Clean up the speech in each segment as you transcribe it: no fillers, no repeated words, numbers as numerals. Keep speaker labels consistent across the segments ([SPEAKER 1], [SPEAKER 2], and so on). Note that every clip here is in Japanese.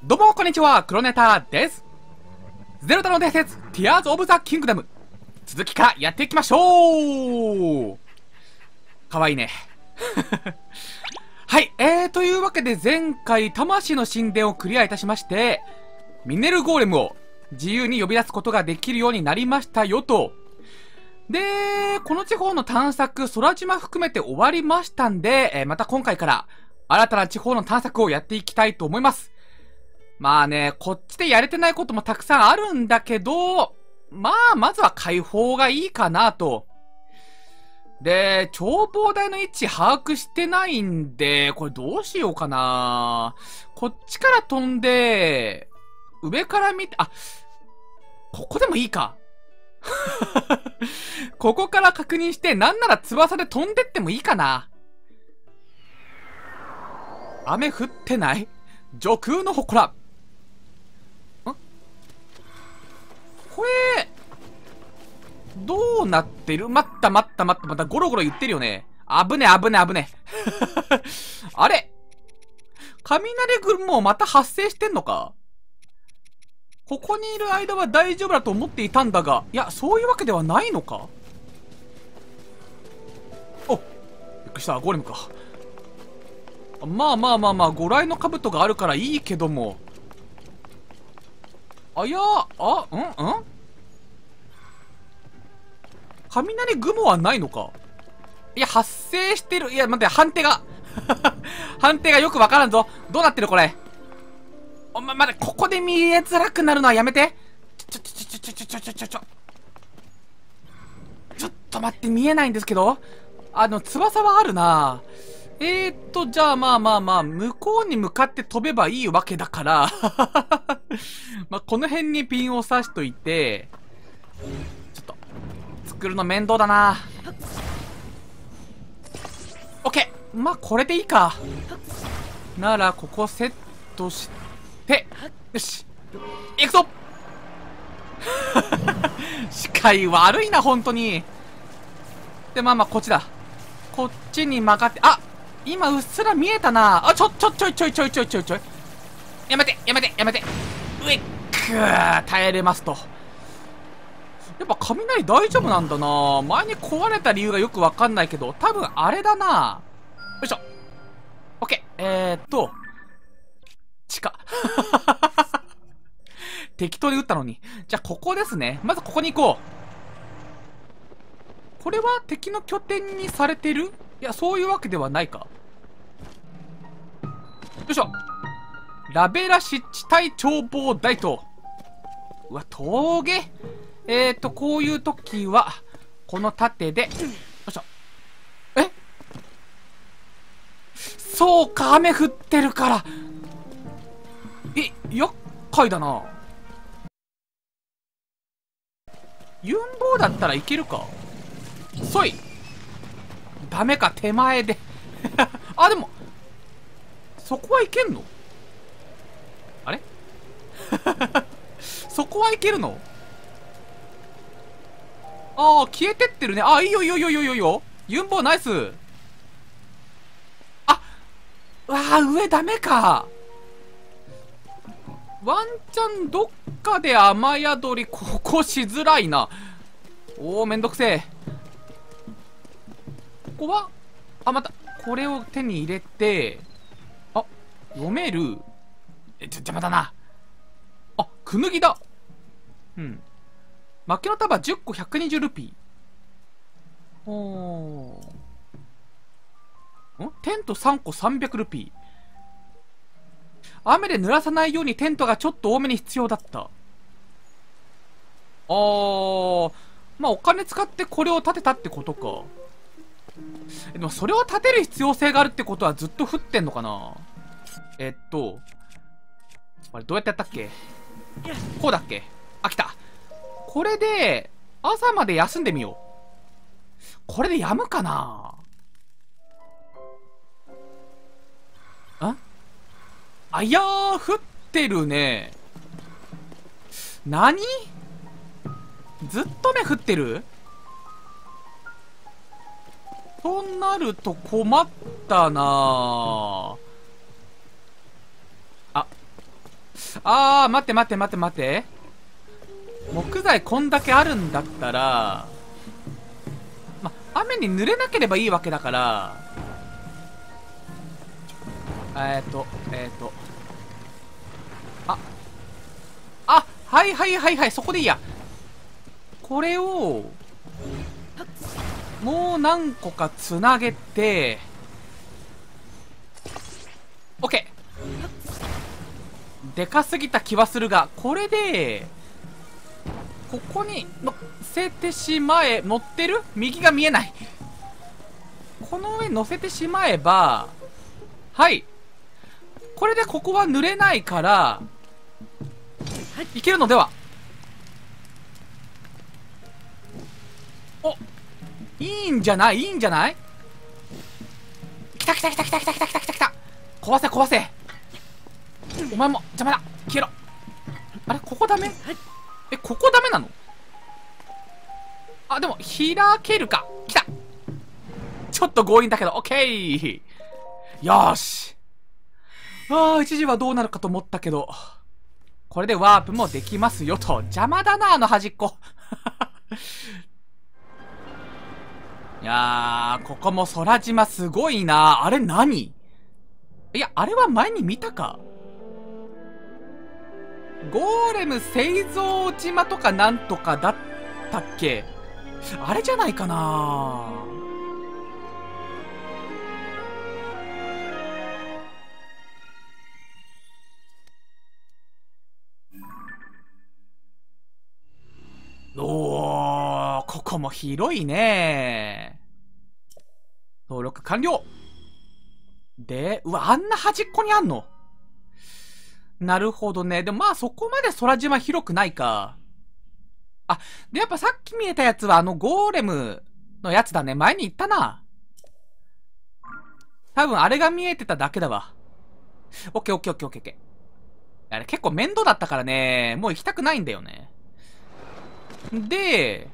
[SPEAKER 1] どうもこんにちは、黒ネタです。ゼルダの伝説、ティアーズ・オブ・ザ・キングダム。続きからやっていきましょう。かわいいね。はい、というわけで前回、魂の神殿をクリアいたしまして、ミネルゴーレムを自由に呼び出すことができるようになりましたよと。で、この地方の探索、空島含めて終わりましたんで、また今回から新たな地方の探索をやっていきたいと思います。まあね、こっちでやれてないこともたくさんあるんだけど、まずは解放がいいかなと。で、眺望台の位置把握してないんで、これどうしようかな。こっちから飛んで、上から見て、ここでもいいか。ここから確認して、なんなら翼で飛んでってもいいかな。雨降ってない？上空の祠。これ、どうなってる？待った、またゴロゴロ言ってるよね。危ね。あれ？雷雲また発生してんのか？ここにいる間は大丈夫だと思っていたんだが、いや、そういうわけではないのか？お、びっくりした、ゴレムか。まあ、ご来の兜があるからいいけども。雷雲はないのか？いや、発生してる。いや、待って、判定が。判定がよくわからんぞ。どうなってるこれ。待って、ここで見えづらくなるのはやめて。ちょっと待って、見えないんですけど。翼はあるな。じゃあ向こうに向かって飛べばいいわけだから。この辺にピンを刺しといて、作るの面倒だな。オッケー。これでいいか。なら、ここセットして、よし。行くぞ。視界悪いな、本当に。で、こっちだ。こっちに曲がって、今うっすら見えたな。ちょい。やめて。うえっくー、耐えれますと。やっぱ雷大丈夫なんだな。前に壊れた理由がよくわかんないけど、多分あれだな。よいしょ。オッケー。地下。適当に撃ったのに。じゃあ、ここですね。まずここに行こう。これは敵の拠点にされてる？いや、そういうわけではないか。よいしょ。ラベラ湿地帯眺望台と。うわ、峠。こういう時は、この盾で、よいしょ。そうか、雨降ってるから。厄介だな。ユンボウだったらいけるか。そい。ダメか、手前で。でも、そこはいけんの？あれ？そこはいけるの？消えてってるね。いいよ。ユンボウナイス。上ダメか。ワンチャンどっかで雨宿り、ここしづらいな。めんどくせえ。ここはまた、これを手に入れて、読める。邪魔だな。くぬぎだ。うん。負けの束10個120ルピー。テント3個300ルピー。雨で濡らさないようにテントがちょっと多めに必要だった。お金使ってこれを建てたってことか。でもそれを建てる必要性があるってことはずっと降ってんのかな。あれどうやってやったっけ？こうだっけ？来た。これで、朝まで休んでみよう。これでやむかないやー、降ってるね。何？ずっと雨降ってる？となると困ったなぁ。 待って待って待って待って。木材こんだけあるんだったら、雨に濡れなければいいわけだから、はいはいはいはい、そこでいいや。これを、もう何個かつなげて、オッケー。でかすぎた気はするが、これで、ここに乗せてしまえ、乗ってる？右が見えない。この上乗せてしまえば、はい。これでここは濡れないから、いけるのでは。お、いいんじゃない？いいんじゃない？来た来た来た来た来た来た来た来た来た。壊せ壊せ。お前も邪魔だ。消えろ。あれ、ここダメ？え、ここダメなの？あ、でも開けるか。来た。ちょっと強引だけど、オッケー。よーし。一時はどうなるかと思ったけど、これでワープもできますよと。邪魔だな、あの端っこ。いやー、ここも空島すごいな。あれ何？いや、あれは前に見たか。ゴーレム製造島とかなんとかだったっけ？あれじゃないかな。おー、ここも広いね。登録完了。で、うわ、あんな端っこにあんの？なるほどね。でもまあそこまで空島広くないか。あ、でやっぱさっき見えたやつはあのゴーレムのやつだね。前に言ったな。多分あれが見えてただけだわ。オッケーオッケーオッケーオッケーオッケー。あれ結構面倒だったからね。もう行きたくないんだよね。で、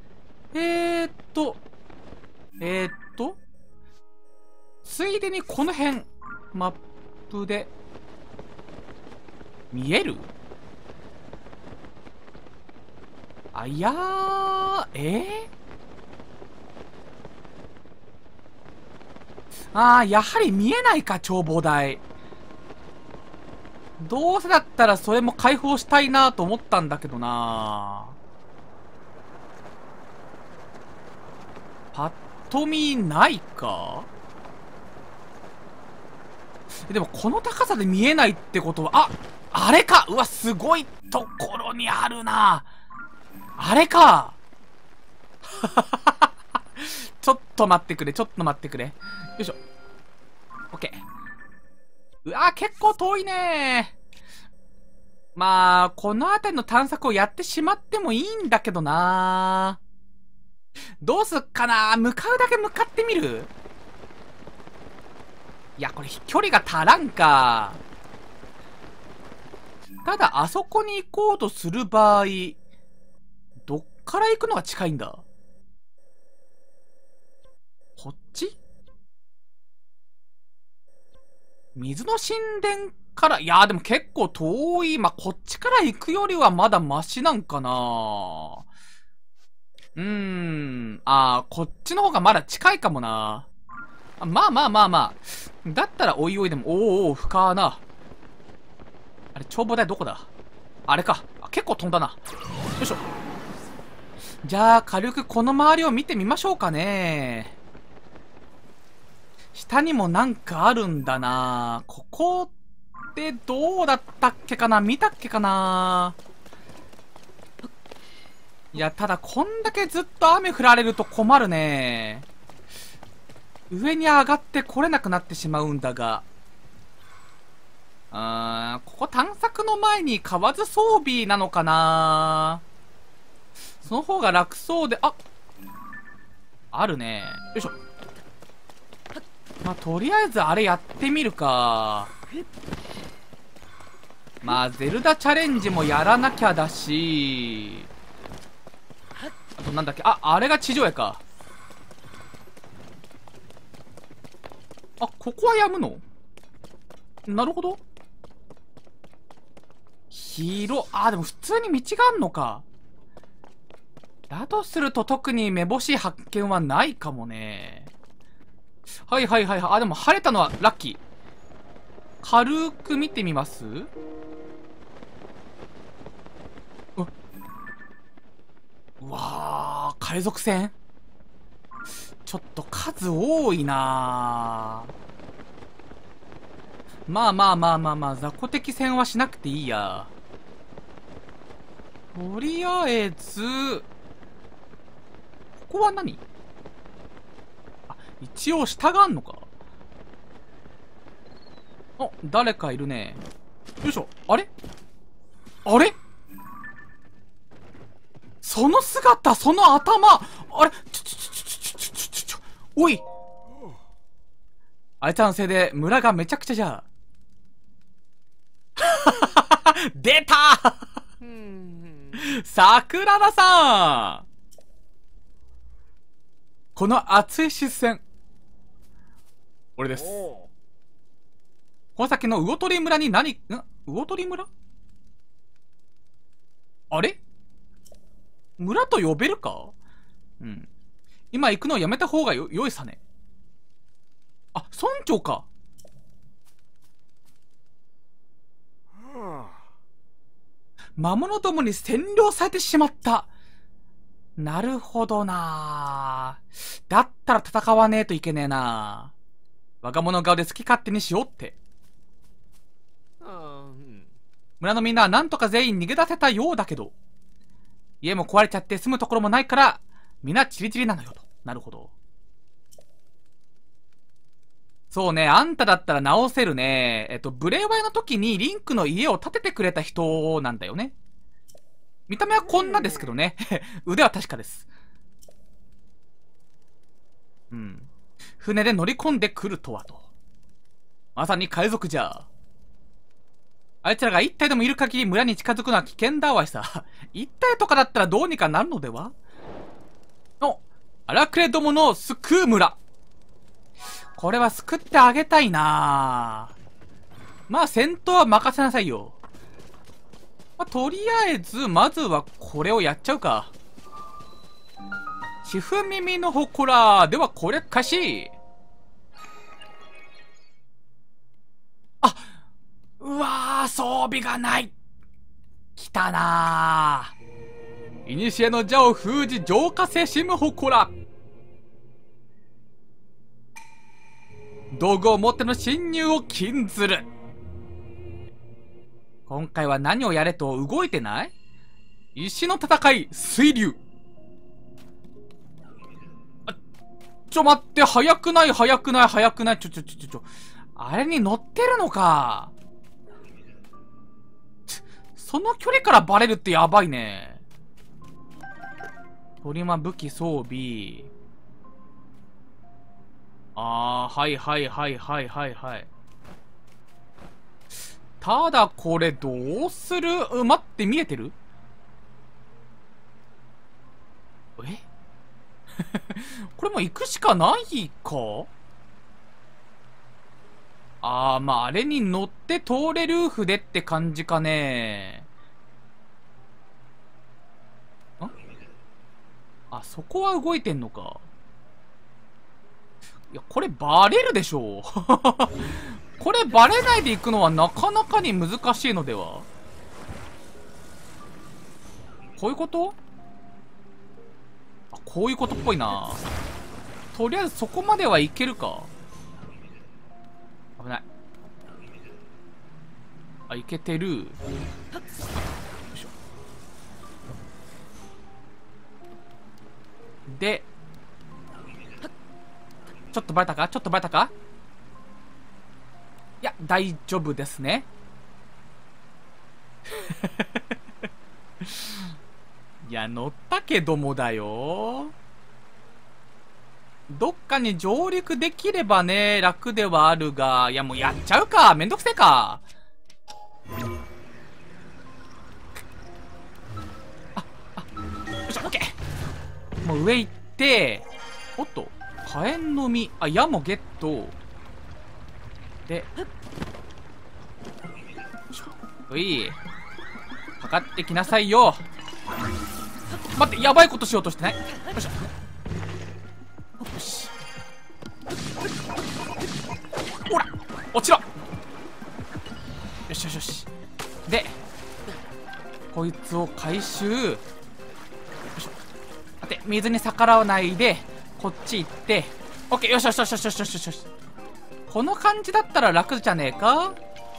[SPEAKER 1] ついでにこの辺、マップで、見える？あ、いやー、やはり見えないか、眺望台。どうせだったらそれも開放したいなと思ったんだけどな。パッと見ないか？でもこの高さで見えないってことは、あれか！うわ、すごいところにあるな。あれか。ちょっと待ってくれ、ちょっと待ってくれ。よいしょ。オッケー。うわ、結構遠いね。まあ、この辺りの探索をやってしまってもいいんだけどな。どうすっかな。向かうだけ向かってみる？いや、これ距離が足らんか。ただ、あそこに行こうとする場合、どっから行くのが近いんだ？こっち？水の神殿から、いやーでも結構遠い。まあ、こっちから行くよりはまだマシなんかな。こっちの方がまだ近いかもな。まあまあまあまあ。だったらおいおいでも、おーおー、深な。あれ、眺望台どこだ？あれか。結構飛んだな。よいしょ。じゃあ、軽くこの周りを見てみましょうかね。下にもなんかあるんだな。ここってどうだったっけかな？見たっけかな？いや、ただこんだけずっと雨降られると困るね。上に上がってこれなくなってしまうんだが。ここ探索の前に買わず装備なのかな？その方が楽そうで、あるね。よいしょ。まあ、とりあえずあれやってみるか。まあ、ゼルダチャレンジもやらなきゃだし。あとなんだっけ、あれが地上絵か。ここはやむの？なるほど。 広、あ、でも普通に道があんのか。だとすると特にめぼしい発見はないかもね。はいはいはい。あ、でも晴れたのはラッキー。軽く見てみます？うわー、海賊船ちょっと数多いなー。まあまあまあまあまあ、雑魚敵戦はしなくていいや。とりあえず、ここは何？あ、一応下があんのか。あ、誰かいるね。よいしょ。あれあれその姿、その頭、あれおいあいつらのせいで村がめちゃくちゃじゃ。出た桜田さん、この熱い視線、俺です。この先の魚取村に魚取村？あれ村と呼べるか？うん。今行くのをやめた方がよいさね。あ、村長か。魔物どもに占領されてしまった。なるほどな。だったら戦わねえといけねえな。若者顔で好き勝手にしようって。村のみんなはなんとか全員逃げ出せたようだけど、家も壊れちゃって住むところもないから、みんなチリチリなのよと。なるほど。そうね、あんただったら直せるね。ブレワイの時にリンクの家を建ててくれた人なんだよね。見た目はこんなですけどね。腕は確かです。うん。船で乗り込んでくるとはと。まさに海賊じゃ。あいつらが一体でもいる限り村に近づくのは危険だわいさ。一体とかだったらどうにかなるのでは？お、荒くれどもの救う村。これは救ってあげたいな。まあ戦闘は任せなさいよ。まあ、とりあえずまずはこれをやっちゃうか。シフ耳のほこらではこれかし。あ、うわー、装備がない。来たなー。いにしえの邪を封じ浄化せしむほこら。道具を持っての侵入を禁ずる。今回は何をやれと動いてない？石の戦い、水流。待って、早くない、早くない、早くない。あれに乗ってるのか。その距離からバレるってやばいね。トリマ武器装備。はいはいはいはいはいはい。ただこれどうする？待って、見えてる？えこれもう行くしかないか？まあ、あれに乗って通れる筆って感じかね。そこは動いてんのか。いや、これバレるでしょこれバレないで行くのはなかなかに難しいのでは？こういうこと？こういうことっぽいな。とりあえずそこまではいけるか。危ない。いけてる。よいしょ。で、ちょっとバレたか？ちょっとバレたか？いや、大丈夫ですね。いや、乗ったけどもだよ。どっかに上陸できればね、楽ではあるが、いやもうやっちゃうか。めんどくせえか。よいしょ、オッケー。もう上行って、おっと、火炎の実、矢もゲット。で、よいしょ。うい。 かかってきなさいよ。待って、やばいことしようとしてない？よいしょ。よし。ほら落ちろ。よしよしよし。でこいつを回収。よいしょ。待って、水に逆らわないでこっち行って、オッケー。よしよしよしよしよしよしよし。この感じだったら楽じゃねえか。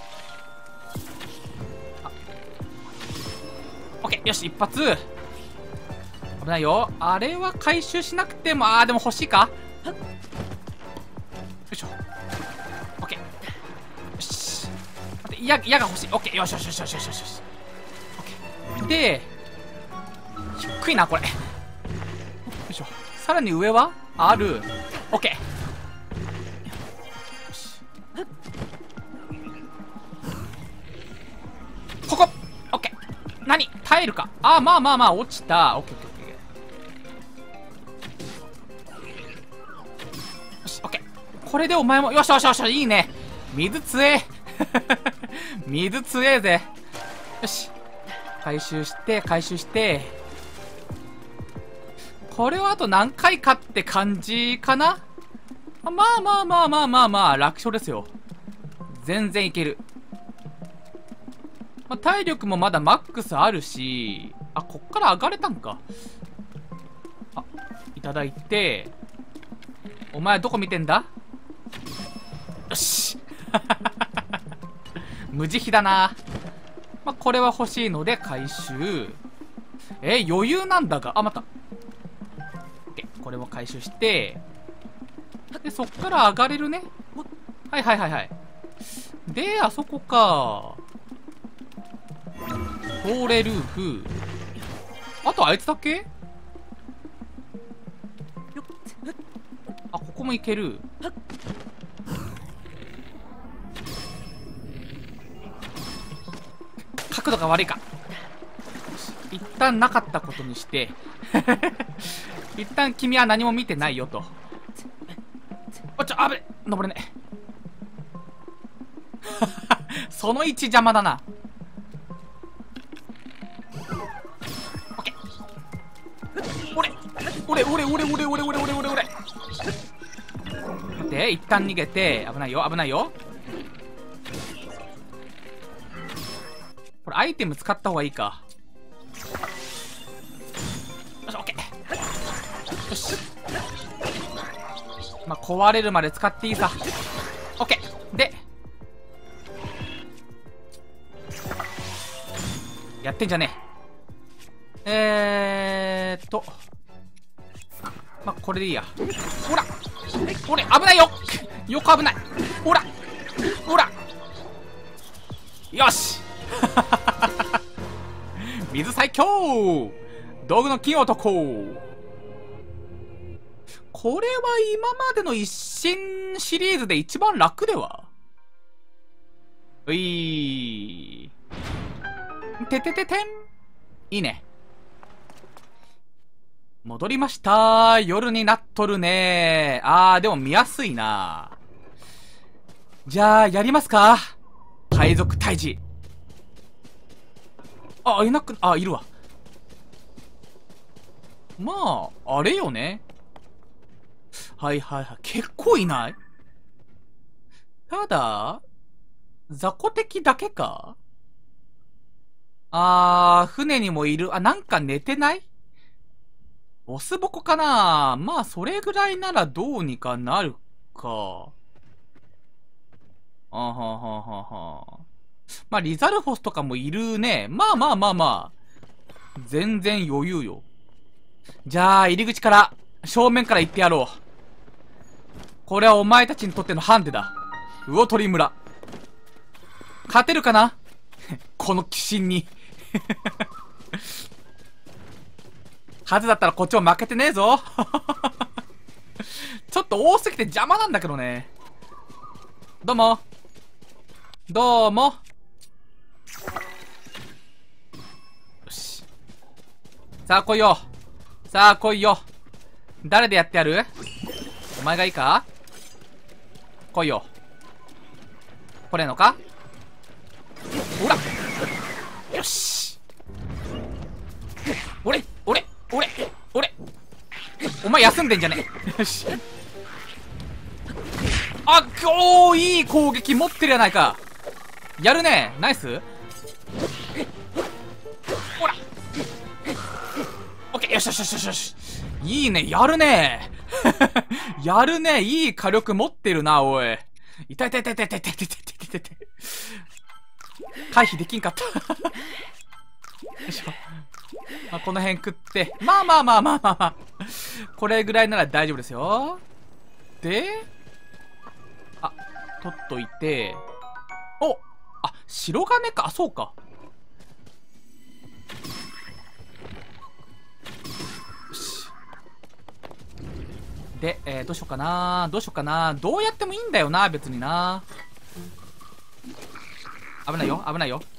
[SPEAKER 1] オッケー。よし、一発。危ないよ。あれは回収しなくても、でも欲しいか。よいしょ。オッケー。よし。待って、矢が欲しい。オッケー。よしよしよしよしよしよし。オッケー。で低いなこれ。よいしょ。さらに上はある。オッケー。よし。ここ。オッケー。何耐えるか。まあまあまあ落ちた。オッケーオッケーオッケー。よし、オッケー。これでお前も、よしよしよし、いいね。水強え。水強えぜ。よし。回収して回収して、これはあと何回かって感じかな。まあまあまあまあまあまあ楽勝ですよ。全然いける。体力もまだマックスあるし、こっから上がれたんか。いただいて。お前どこ見てんだ。よし。無慈悲だな。これは欲しいので回収。余裕なんだが。また。これも回収して、でそっから上がれるね。はいはいはいはい。であそこか。通れルーフ。あとあいつだけ。ここもいける。角度が悪いか。一旦なかったことにして一旦君は何も見てないよと。あぶね、登れね。その位置邪魔だな。オッケー。俺待って、一旦逃げて。危ないよ危ないよ。これアイテム使った方がいいか。よし、オッケー。よし。壊れるまで使っていいさ。オッケー。でやってんじゃねえ。これでいいや。ほら危ないよ。よく危ない。ほらよし。水最強。道具の金男。これは今までの一新シリーズで一番楽では。ててててん。いいね。戻りました。夜になっとるね。でも見やすいな。じゃあやりますか。海賊退治。いるわ。あれよね。はいはいはい。結構いない？ただ、雑魚敵だけか？船にもいる。なんか寝てない？ボスボコかな？それぐらいならどうにかなるか。リザルフォスとかもいるね。全然余裕よ。じゃあ、入り口から、正面から行ってやろう。これはお前たちにとってのハンデだ。魚鳥村。勝てるかなこの鬼神に。はずだったらこっちも負けてねえぞ。ちょっと多すぎて邪魔なんだけどね。どうも。どうも。よし。さあ来いよ。さあ来いよ。誰でやってやる？お前がいいか？来いよ。来れんのか？ほら。よし。 俺お前休んでんじゃねえ。よし。あ、おー、いい攻撃持ってるやないか。やるね。ナイス。ほら。オッケー。よしよしよしよしよし。いいね。やるね。やるね。いい火力持ってるな、おい。痛い痛い痛い痛い痛い痛い痛い痛い痛い。回避できんかった。よいしょ。まあ、この辺食って。まあまあまあまあまあまあ。これぐらいなら大丈夫ですよ。で、あ、取っといて。お、あ、白金か。あ、そうか。よし。で、どうしようかな。どうしようかな。どうやってもいいんだよな、別にな。危ないよ、危ないよ。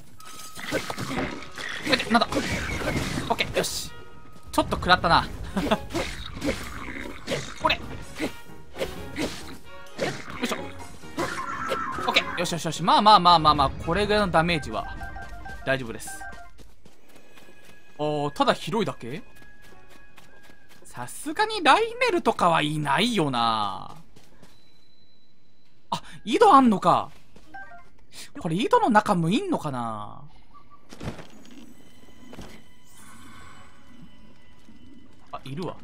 [SPEAKER 1] なんだ。オッケー、よし。ちょっと食らったな。これ。よいしょ。オッケー、よしよしよし。まあまあまあまあまあ、これぐらいのダメージは大丈夫です。ただ広いだけ。さすがにライメルとかはいないよな。あ、井戸あんのか。これ井戸の中もいんのかな。あ、いるわ。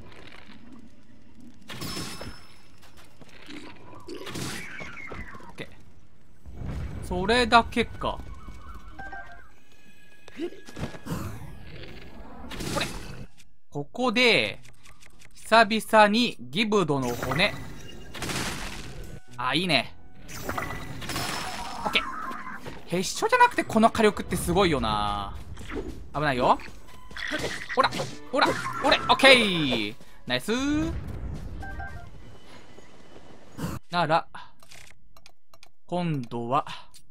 [SPEAKER 1] オッケー。それだけか。これ。ここで久々にギブドの骨。あ、いいね。オッケー。へっしょじゃなくてこの火力ってすごいよな。危ないよ。ほらほらほれ、オッケー。ナイスー。なら今度は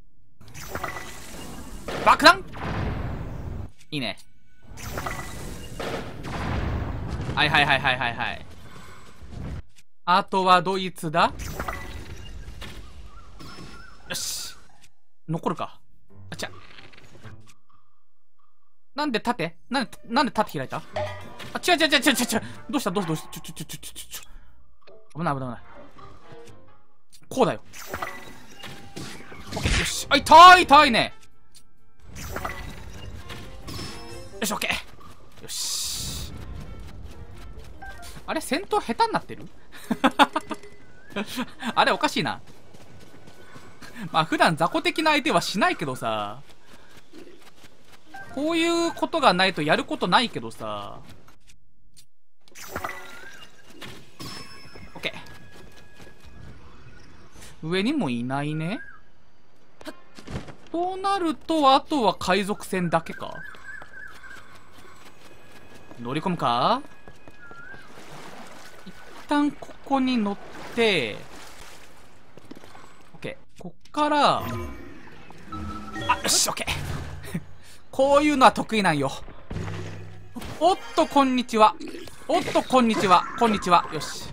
[SPEAKER 1] 爆弾。いいね。はいはいはいはいはいはい。あとはドイツだ。よし、残るか。あ、ちゃ。なんで縦なんで縦開いた。あ、違う違う違う違う違う。どうしたどうしたどうした。危ない危ない危ない。こうだよ。オッケー、よし。あ、痛い痛いね。よし、オッケー。よし。あれ、戦闘下手になってる。あれ、おかしいな。まあ普段雑魚的な相手はしないけどさ、こういうことがないとやることないけどさ。オッケー。上にもいないね。となるとあとは海賊船だけか。乗り込むか。一旦ここに乗って、オッケー。こっからあ、よし、オッケー。こういうのは得意なんよ。おっとこんにちは。おっとこんにちは。こんにちは。よし、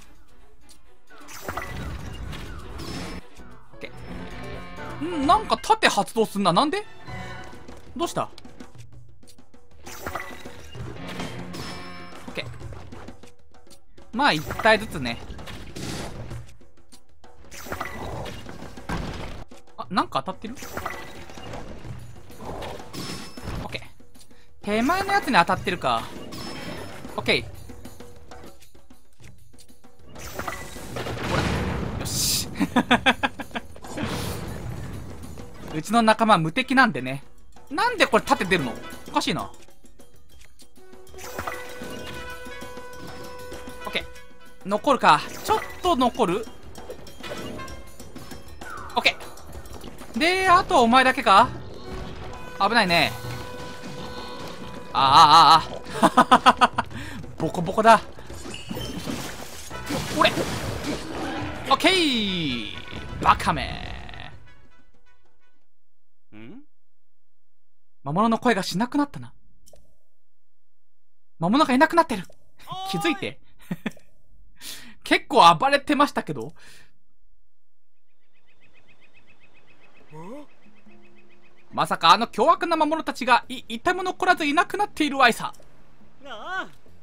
[SPEAKER 1] オッケー。なんか盾発動すんな。なんで。どうした。オッケー。まあ1体ずつね。あ、なんか当たってる。オッケー。手前のやつに当たってるか。オッケー。ほら、よし。うちの仲間無敵なんでね。なんでこれ盾出るの。おかしいな。オッケー。残るか。ちょっと残る。オッケー。で、あとはお前だけか。危ないね。あボコボコだ。おれ。オッケー。バカめ。魔物の声がしなくなったな。魔物がいなくなってる。気づいて。結構暴れてましたけど。まさかあの凶悪な魔物たちが一体も残らずいなくなっているわいさ。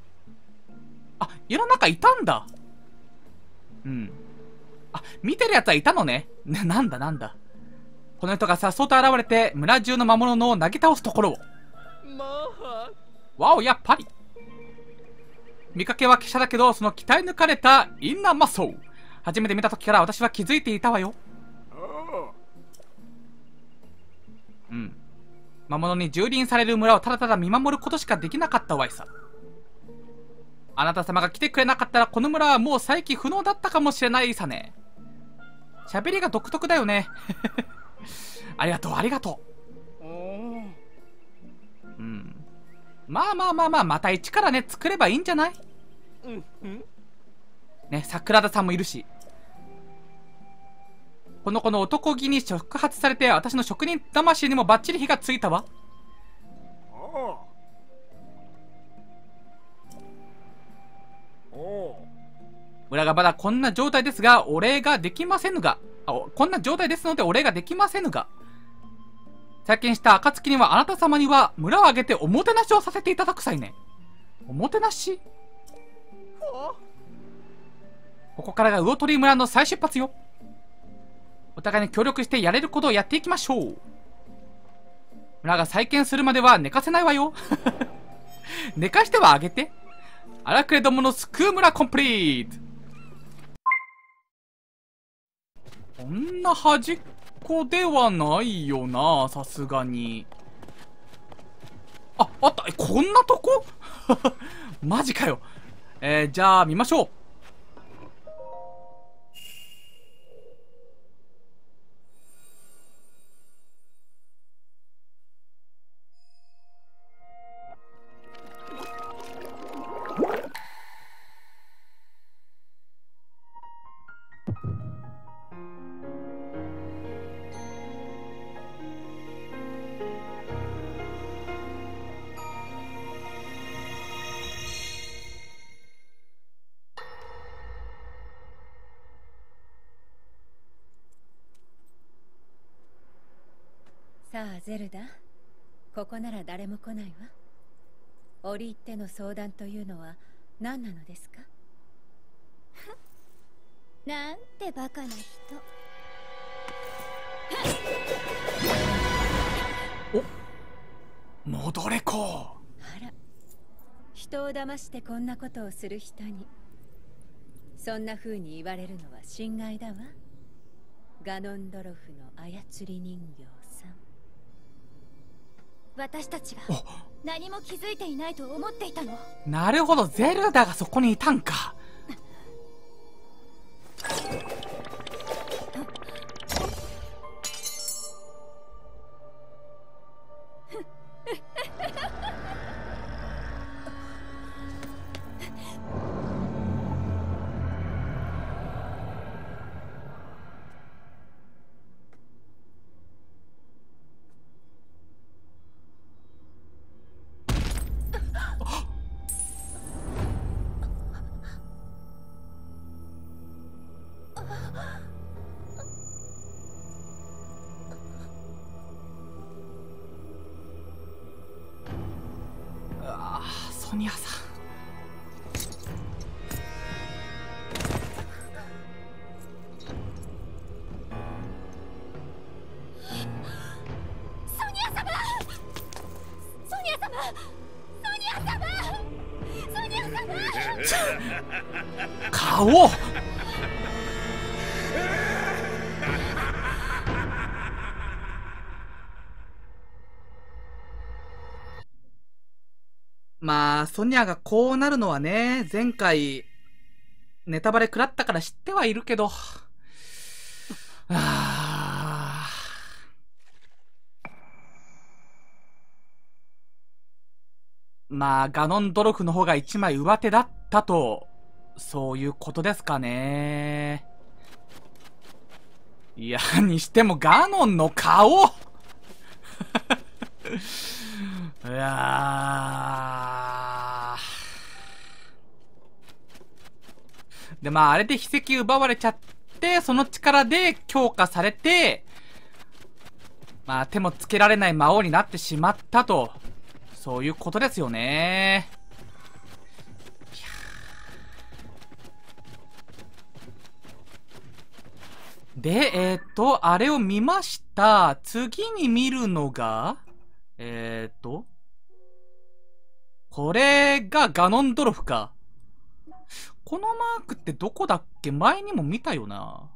[SPEAKER 1] あ、家の中いたんだ。うん。あ、見てる奴はいたのね。なんだなんだ。この人がさっそうと現れて、村中の魔物を投げ倒すところを。わお、やっぱり。見かけは華奢だけど、その鍛え抜かれたインナーマッソー。初めて見た時から私は気づいていたわよ。うん。魔物に蹂躙される村をただただ見守ることしかできなかったわいさ。あなた様が来てくれなかったら、この村はもう再起不能だったかもしれないさね。喋りが独特だよね。ありがとう、ありがとう。うん。まあまあまあまあ、また一からね、作ればいいんじゃない？ね、桜田さんもいるし。この子の男気に触発されて、私の職人魂にもバッチリ火がついたわ。村がまだこんな状態ですが、お礼ができませぬが、こんな状態ですのでお礼ができませぬが、再建した暁にはあなた様には村を挙げておもてなしをさせていただくさいね。おもてなし？ここからが魚鳥村の再出発よ。お互いに協力してやれることをやっていきましょう。村が再建するまでは寝かせないわよ。寝かしてはあげて。荒くれどもの救う村コンプリート。こんな端っこではないよな、さすがに。あ、あった。こんなとこ？マジかよ。じゃあ見ましょう。
[SPEAKER 2] さあゼルダ、ここなら誰も来ないわ。折り入っての相談というのは何なのですか？なんてバカな人。
[SPEAKER 1] お、戻れこ。
[SPEAKER 2] あら、人を騙してこんなことをする人にそんな風に言われるのは心外だわ。ガノンドロフの操り人形さん。
[SPEAKER 3] 私たちが何も気づいていないと思っていたの。
[SPEAKER 1] なるほど、ゼルダがそこにいたんか。ソニアさん。
[SPEAKER 3] ソニア様、ソニア様、ソニア様、ソニア様。
[SPEAKER 1] 顔。まあ、ソニアがこうなるのはね、前回、ネタバレ食らったから知ってはいるけど。まあ、ガノンドロフの方が一枚上手だったと、そういうことですかね。いや、にしてもガノンの顔いやで、まあ、あれで秘跡奪われちゃって、その力で強化されて、まあ、手もつけられない魔王になってしまったと。そういうことですよね。 で、あれを見ました。次に見るのが、これがガノンドロフか。このマークってどこだっけ？前にも見たよな。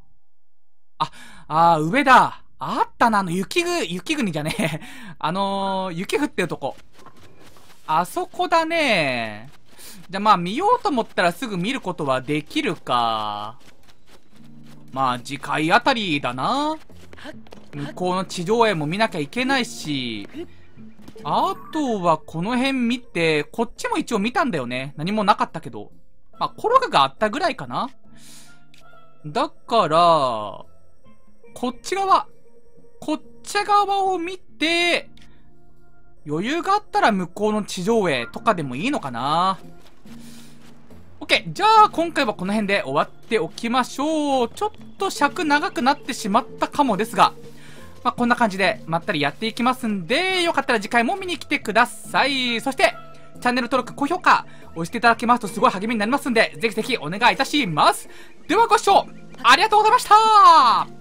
[SPEAKER 1] 上だ。あったな、雪国じゃねえ。雪降ってるとこ。あそこだね。じゃあまあ見ようと思ったらすぐ見ることはできるか。まあ次回あたりだな。向こうの地上絵も見なきゃいけないし、あとはこの辺見て、こっちも一応見たんだよね。何もなかったけど。まあコロガがあったぐらいかな。だから、こっち側を見て、余裕があったら向こうの地上絵とかでもいいのかな。OK。じゃあ、今回はこの辺で終わっておきましょう。ちょっと尺長くなってしまったかもですが、まあ、こんな感じでまったりやっていきますんで、よかったら次回も見に来てください。そして、チャンネル登録、高評価、押していただけますとすごい励みになりますんで、ぜひぜひお願いいたします。ではご視聴ありがとうございました。